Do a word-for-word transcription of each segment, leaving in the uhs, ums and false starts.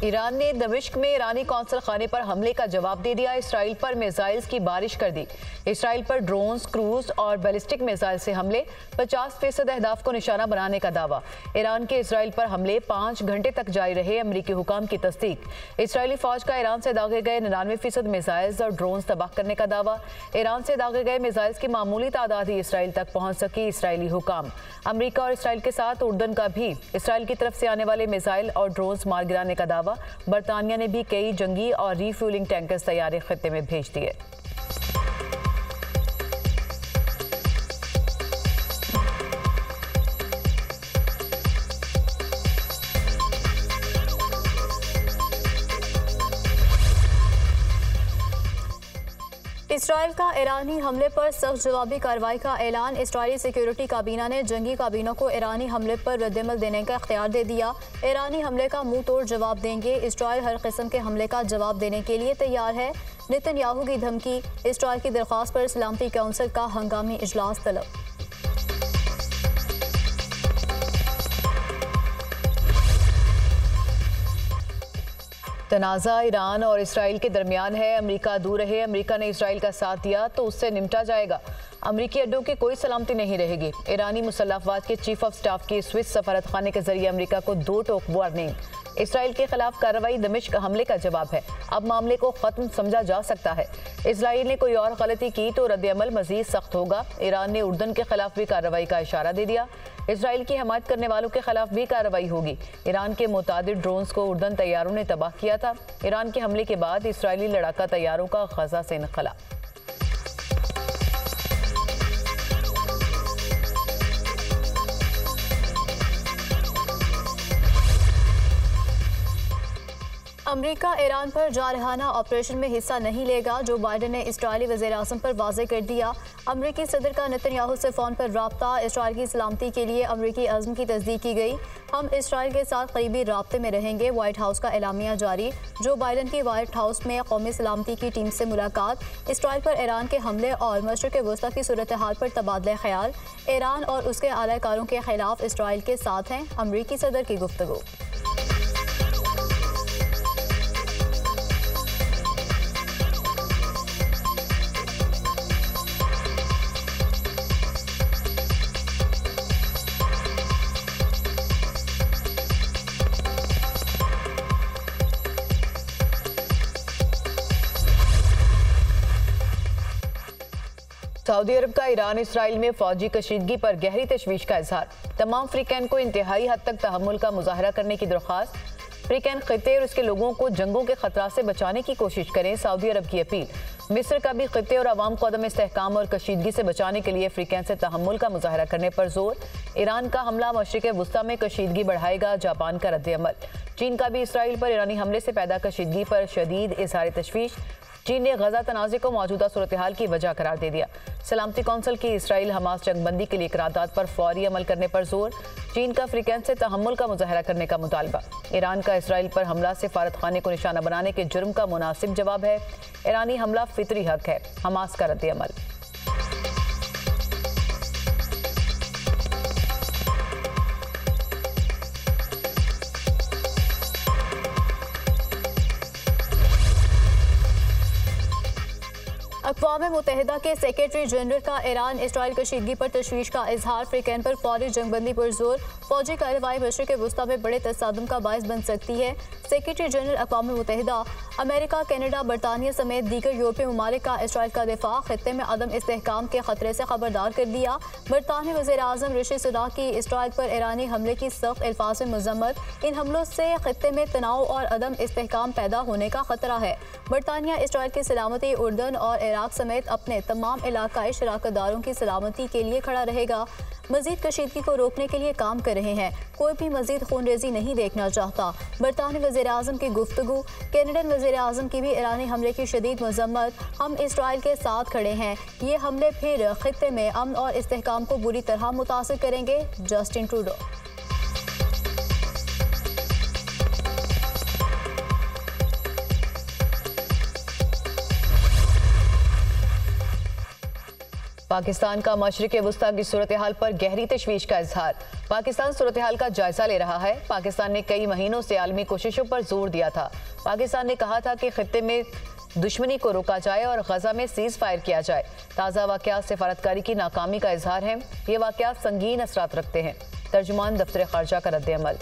Iran ने दमिश्क में ईरानी कौंसल खाने पर हमले का जवाब दे दिया। इसराइल पर मिसाइल्स की बारिश कर दी। इसराइल पर ड्रोन्स, क्रूज और बैलिस्टिक मिसाइल से हमले, पचास फीसद अहदाफ को निशाना बनाने का दावा। ईरान के इसराइल पर हमले पाँच घंटे तक जारी रहे, अमरीकी हुकाम की तस्दीक। इसराइली फौज का ईरान से दागे गए निन्यानवे फीसद मिसाइल्स और ड्रोन्स तबाह करने का दावा। ईरान से दागे गए मिसाइल्स की मामूली तादाद ही इसराइल तक पहुंच सकी, इसराइली हुकाम। अमरीका और इसराइल के साथ उर्दन का भी इसराइल की तरफ से आने वाले मिसाइल और ड्रोन्स मार गिराने का दावा। बरतानिया ने भी कई जंगी और रीफ्यूलिंग टैंकर्स तैयारी खत्ते में भेज दिए। इसराइल का ईरानी हमले पर सख्त जवाबी कार्रवाई का ऐलान। इसराइली सिक्योरिटी काबीना ने जंगी काबीना को ईरानी हमले पर रद्दमल देने का इख्तियार दे दिया। ईरानी हमले का मुंह तोड़ जवाब देंगे। इसराइल हर किस्म के हमले का जवाब देने के लिए तैयार है। नेतन्याहू की धमकी। इसराइल की दरख्वास्त पर सलामती काउंसिल का हंगामी इजलास तलब। तनाज़ा ईरान और इसराइल के दरमियान है। अमेरिका दूर रहे, अमेरिका ने इसराइल का साथ दिया तो उससे निपटा जाएगा। अमरीकी अड्डों की कोई सलामती नहीं रहेगी। ईरानी मुसल्लह अफवाज के चीफ ऑफ स्टाफ की स्विस सफारत खाने के जरिए अमरीका को दो टोक वार्निंग। इसराइल के खिलाफ कार्रवाई दमिश्क हमले का जवाब है। अब मामले को खत्म समझा जा सकता है। इसराइल ने कोई और गलती की तो रद्द-ए-अमल मजीद सख्त होगा। ईरान ने उर्दन के खिलाफ भी कार्रवाई का इशारा दे दिया। इसराइल की हमायत करने वालों के खिलाफ भी कार्रवाई होगी। ईरान के मुतादिद ड्रोन्स को उर्दन तैयारों ने तबाह किया था। ईरान के हमले के बाद इसराइली लड़ाका तैयारों का गजा से इनखला। अमरीका ईरान पर जारहाना ऑपरेशन में हिस्सा नहीं लेगा। जो बाइडन ने इसराइली वज़ीर-ए-आज़म पर वाज़ेह कर दिया। अमरीकी सदर का नेतन्याहू से फ़ोन पर राब्ता। इसराइल की सलामती के लिए अमरीकी अज़्म की तस्दीक की गई। हम इसराइल के साथ करीबी राब्ते में रहेंगे। व्हाइट हाउस का एलामिया जारी। जो बाइडन की व्हाइट हाउस में कौमी सलामती की टीम से मुलाकात। इसराइल पर ईरान के हमले और मशरिक़ वस्ता की सूरत हाल पर तबादला ख्याल। ईरान और उसके आलाकारों के खिलाफ इसराइल के साथ हैं अमरीकी सदर की गुफ्तगू। सऊदी अरब का ईरान इसराइल में फौजी कशीदगी पर गहरी तशवीश का इजहार। तमाम अफ्रीकैन को इंतहाई हद तक तहम्मुल का मुजाहरा करने की दरख्वास्त। अफ्रीकैन खिते और उसके लोगों को जंगों के खतरा से बचाने की कोशिश करें, सऊदी अरब की अपील। मिस्र का भी खिते और अवाम को अदम इस्तेहकाम और कशीदगी से बचाने के लिए अफ्रीकैन से तहम्मुल का मुजाहरा करने पर जोर। ईरान का हमला मशरिक़ वस्ता में कशीदगी बढ़ाएगा, जापान का रद्द-ए-अमल। चीन का भी इसराइल पर ईरानी हमले से पैदा कशीदगी पर शदीद इज़हार तशवीश। चीन ने गजा तनाज़े को मौजूदा सूरत हाल की वजह करार दे दिया। सलामती कौंसिल की इसराइल हमास जंगबंदी के लिए करारदाद पर फौरी अमल करने पर जोर। चीन का अफ्रीकैन से तहम्मुल का मुजाहरा करने का मुतालबा। ईरान का इसराइल पर हमला सिफारत खाने को निशाना बनाने के जुर्म का मुनासिब जवाब है। ईरानी हमला फितरी हक है, हमास का रद्द-ए-अमल। अक़वाम मुत्तहिदा के सेक्रेटरी जनरल का ईरान इसराइल कशीदगी पर तशवीश का इजहार। अफ्रीकैन पर फौरी जंगबंदी पर जोर। फौजी कार्रवाई मशरिक़ वस्ता में बड़े तसादुम का बायस बन सकती है। सेक्रेटरी जनरल अक़वाम मुत्तहिदा अमेरिका, कनाडा, बरतानिया समेत दीगर यूरोपीय ममालिक का इसराइल का दिफा। खित्ते में अदम इस्तेहकाम के खतरे से खबरदार कर दिया। बरतानवी वज़ीर-ए-आज़म ऋषि सुनाक की इसराइल पर ईरानी हमले की सख्त अल्फाज में मज़म्मत। इन हमलों से खित्ते में तनाव और अदम इस्तेहकाम पैदा होने का खतरा है। बरतानिया इसराइल की सलामती, उर्दन और इराक समेत अपने तमाम इलाकाई शराकतदारों की सलामती के लिए खड़ा रहेगा। मजीद कशीदगी को रोकने के लिए काम कर रहे हैं। कोई भी मजीद खूनरेजी नहीं देखना चाहता। बरतानवी वज़ीर-ए-आज़म की गुफ्तगू। कैनेडियन वज़ीर-ए-आज़म की भी ईरानी हमले की शदीद मज़म्मत। हम इसराइल के साथ खड़े हैं। ये हमले फिर खित्ते में अमन और इस्तेहकाम को बुरी तरह मुतासिर करेंगे। Justin Trudeau. पाकिस्तान का मशरिक़ वुस्ता की सूरत हाल पर गहरी तशवीश का इजहार। पाकिस्तान सूरत हाल का जायजा ले रहा है। पाकिस्तान ने कई महीनों से आलमी कोशिशों पर जोर दिया था। पाकिस्तान ने कहा था कि खित्ते में दुश्मनी को रोका जाए और गजा में सीज फायर किया जाए। ताज़ा वाक़यात सिफारतकारी की नाकामी का इजहार है। ये वाक़यात संगीन असरात रखते हैं। तर्जुमान दफ्तर खारजा का रद्द-ए-अमल।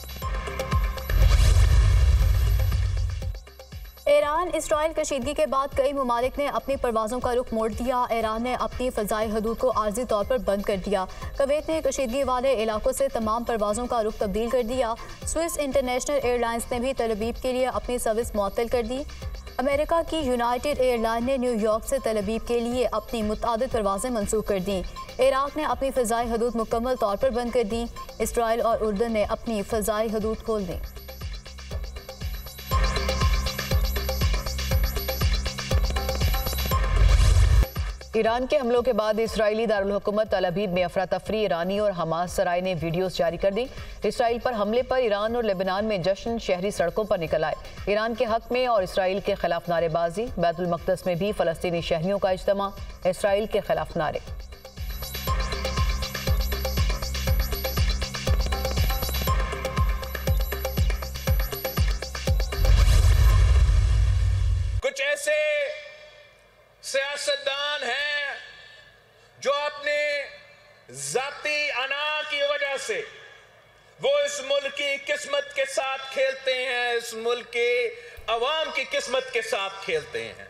ईरान इसराइल कशीदगी के बाद कई ममालिक ने अपनी परवाज़ों का रुख मोड़ दिया। ईरान ने अपनी फ़ज़ाई हदूद को आर्जी तौर पर बंद कर दिया। कुवैत ने कशीदगी वाले इलाकों से तमाम परवाज़ों का रुख तब्दील कर दिया। स्विस इंटरनेशनल एयरलाइंस ने भी तल अवीव के लिए अपनी सर्विस मुअत्तल कर दी। अमेरिका की यूनाइटेड एयरलाइन ने न्यूयॉर्क से तल अवीव के लिए अपनी मुतअद्दिद परवाज़ें मनसूख कर दी। इराक़ ने अपनी फ़ज़ाई हदूद मुकम्मल तौर पर बंद कर दी। इसराइल और उर्दन ने अपनी फ़ज़ाई हदूद खोल दी। ईरान के हमलों के बाद इसराइली दारुल हुकूमत तल अवीव में अफरा तफरी। ईरानी और हमास सराय ने वीडियोस जारी कर दी। इसराइल पर हमले पर ईरान और लेबनान में जश्न, शहरी सड़कों पर निकल आए। ईरान के हक में और इसराइल के खिलाफ नारेबाजी। बैतुल मक़दस में भी फ़लस्तीनी शहरियों का इज्तिमा, इसराइल के खिलाफ नारे। कुछ ऐसे सियासतदान हैं जो अपने जाती अना की वजह से वो इस मुल्क की किस्मत के साथ खेलते हैं, इस मुल्क के अवाम की किस्मत के साथ खेलते हैं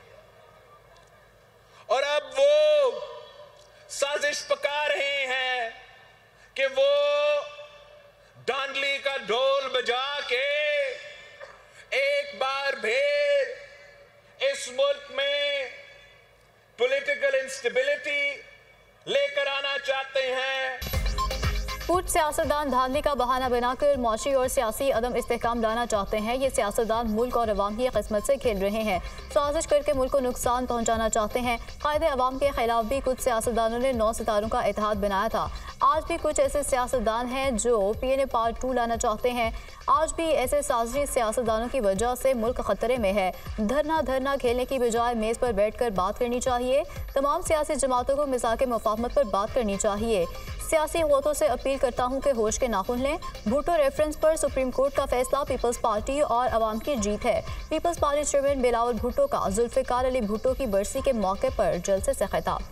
और अब वो साजिश पका रहे हैं कि वो डांडली का ढोल बजा के एक बार फिर इस मुल्क में पॉलिटिकल इंस्टेबिलिटी लेकर आना चाहते हैं। कुछ सियासतदान धांधली का बहाना बनाकर मौशी और सियासी अदम इस्तेहकाम लाना चाहते हैं। ये सियासतदान मुल्क और अवाम की किस्मत से खेल रहे हैं। साजिश करके मुल्क को नुकसान पहुंचाना चाहते हैं। कायदे अवाम के खिलाफ भी कुछ सियासतदानों ने नौ सितारों का इत्तेहाद बनाया था। आज भी कुछ ऐसे सियासतदान हैं जो P N A part two लाना चाहते हैं। आज भी ऐसे साजिश सियासतदानों की वजह से मुल्क खतरे में है। धरना धरना खेलने की बजाय मेज़ पर बैठ कर बात करनी चाहिए। तमाम सियासी जमातों को मिसाक मुफाहमत पर बात करनी चाहिए। सियासी क़ुव्वतों से अपील करता हूँ कि होश के नाखून लें। भुट्टो रेफरेंस पर सुप्रीम कोर्ट का फैसला पीपल्स पार्टी और अवाम की जीत है। People's Party chairman Bilawal Bhutto का जुल्फ़िकार अली भुट्टो की बरसी के मौके पर जलसे से खिताब।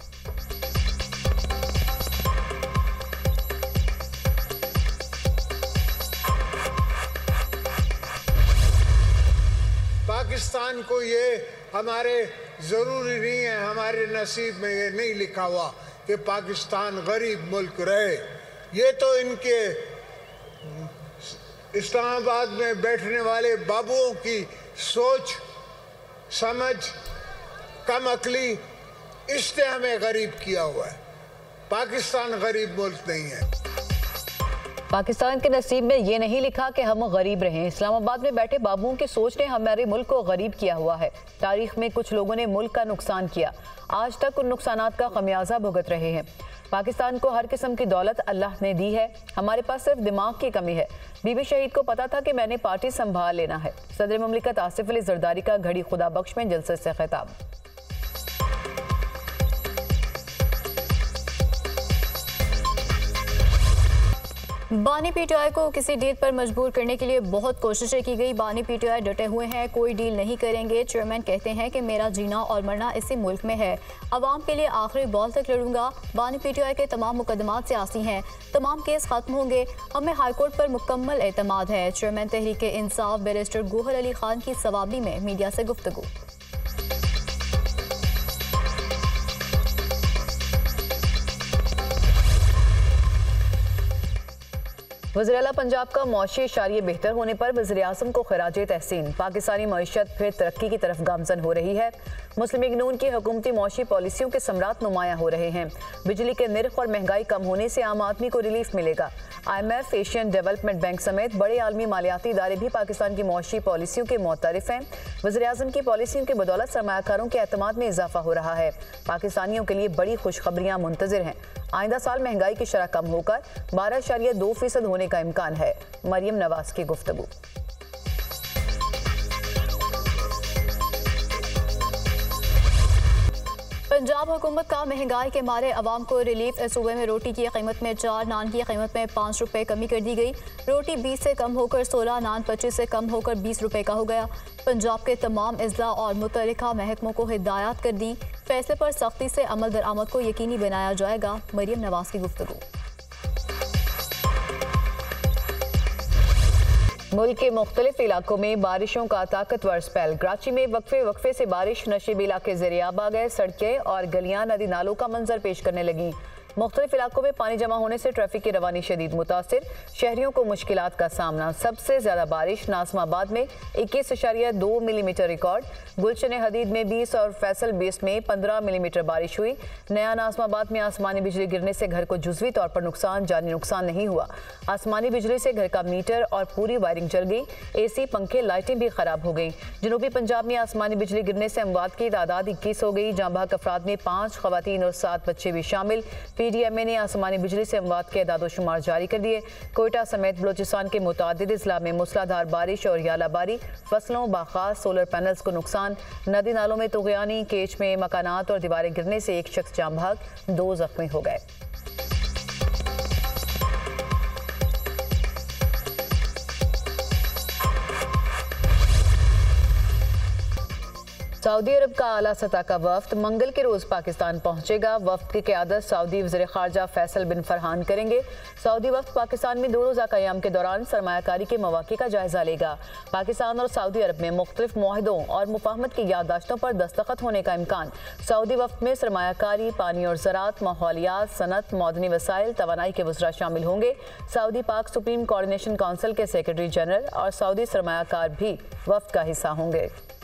पाकिस्तान को ये हमारे ज़रूरी नहीं है, हमारे नसीब में ये नहीं लिखा हुआ कि पाकिस्तान गरीब मुल्क रहे। ये तो इनके इस्लामाबाद में बैठने वाले बाबुओं की सोच समझ कम अकली, इसने हमें गरीब किया हुआ है। पाकिस्तान गरीब मुल्क नहीं है। पाकिस्तान के नसीब में ये नहीं लिखा कि हम गरीब रहें। इस्लामाबाद में बैठे बाबुओं की सोच ने हमारे मुल्क को गरीब किया हुआ है। तारीख में कुछ लोगों ने मुल्क का नुकसान किया, आज तक उन नुकसानात का खमियाजा भुगत रहे हैं। पाकिस्तान को हर किस्म की दौलत अल्लाह ने दी है, हमारे पास सिर्फ दिमाग की कमी है। बीबी शहीद को पता था कि मैंने पार्टी संभाल लेना है। सदर मुमलिकत आसिफ अली जरदारी का घड़ी खुदा बख्श में जलसे से खिताब। बानी पीटीआई को किसी डील पर मजबूर करने के लिए बहुत कोशिशें की गई। बानी पीटीआई डटे हुए हैं, कोई डील नहीं करेंगे। चेयरमैन कहते हैं कि मेरा जीना और मरना इसी मुल्क में है, अवाम के लिए आखिरी बॉल तक लड़ूंगा। बानी पीटीआई के तमाम मुकदमात सियासी हैं, तमाम केस खत्म होंगे, हमें हाईकोर्ट पर मुकम्मल एतमाद है। चेयरमैन तहरीक इंसाफ बैरिस्टर गोहर अली खान की सवाबी में मीडिया से गुफ्तगू। वज़ीर-ए-आला पंजाब का मौशी इशारिये बेहतर होने पर वज़ीर-ए-आज़म को खिराज तहसीन। पाकिस्तानी मईशत फिर तरक्की की तरफ गामजन हो रही है। मुस्लिम लीग नून की हुकूमती मौशी पॉलिसियों के समरात नुमायां हो रहे हैं। बिजली के निर्ख और महंगाई कम होने से आम आदमी को रिलीफ मिलेगा। I M F, Asian Development Bank समेत बड़े आलमी मालियाती इदारे भी पाकिस्तान की मौशी पॉलिसियों के मुतरफ हैं। वज़ीर-ए-आज़म की पॉलिसियों की बदौलत सरमायाकारों के एतमाद में इजाफा हो रहा है। पाकिस्तानियों के लिए बड़ी खुशखबरियां मुंतज़िर हैं। आइंदा साल महंगाई की शरह कम होकर बारह इशारिया दो फीसद होने का इम्कान है। मरियम नवाज की गुफ्तगू। पंजाब हुकूमत का महंगाई के मारे अवाम को रिलीफ। सूबे में रोटी की कीमत में चार, नान की कीमत में पाँच रुपए कमी कर दी गई। रोटी बीस से कम होकर सोलह, नान पच्चीस से कम होकर बीस रुपए का हो गया। पंजाब के तमाम अजला और मुतल्लिका महकमों को हिदायत कर दी। फैसले पर सख्ती से अमल दरामद को यकीनी बनाया जाएगा। मरियम नवाज की गुफ्तगू। मुल्क के मुख्तलिफ इलाकों में बारिशों का ताकतवर स्पेल। कराची में वक्फे वक्फे से बारिश, नशीब इलाके ज़रियाब आ गए। सड़कें और गलियां नदी नालों का मंजर पेश करने लगी। मुख्तलिफ इलाकों में पानी जमा होने से ट्रैफिक की रवानी शदीद मुतासिर, शहरियों को मुश्किलात का सामना। सबसे ज्यादा बारिश नाज़िमाबाद में इक्कीस इशारिया दो मिलीमीटर रिकॉर्ड, गुलशन हदीद में बीस और फैसल बीस में पंद्रह मिलीमीटर बारिश हुई। नया नाज़िमाबाद में आसमानी बिजली गिरने से घर को जुज़वी तौर पर नुकसान, जानी नुकसान नहीं हुआ। आसमानी बिजली से घर का मीटर और पूरी वायरिंग जल गई। एसी, पंखे, लाइटें भी खराब हो गई। जनूबी पंजाब में आसमानी बिजली गिरने से अमवात की तादाद इक्कीस हो गई। जाँ बहक अफराद में पाँच खवातीन और सात बच्चे भी शामिल। पीडीएमए ने आसमानी बिजली से अमवात के एदाद शुमार जारी कर दिए। कोयटा समेत बलोचिस्तान के मुतादिद इजला में मूसलाधार बारिश और यालाबारी, फसलों, बाखास, सोलर पैनल्स को नुकसान। नदी नालों में तुगयानी, केच में मकानात और दीवारें गिरने से एक शख्स जाँ बहक, दो जख्मी हो गए। सऊदी अरब का आला सतह का वफ्द मंगल के रोज पाकिस्तान पहुंचेगा। वफ्द की क़यादत सऊदी वज़ीर ख़ारजा फैसल बिन फरहान करेंगे। सऊदी वफ्द पाकिस्तान में दो रोज़ा क़याम के दौरान सरमायाकारी के मौक़े का जायजा लेगा। पाकिस्तान और सऊदी अरब में मुख्तलिफ मुआहदों और मुफाहमत की याददाश्तों पर दस्तखत होने का इम्कान। सऊदी वफ्द में सरमायाकारी, पानी और ज़राअत, माहौलियात, सनत, मौदनी वसाइल, तवानाई के वज़रा शामिल होंगे। Saudi Pak supreme coordination council के सेक्रेटरी जनरल और सऊदी सरमायाकार भी वफ्द का हिस्सा होंगे।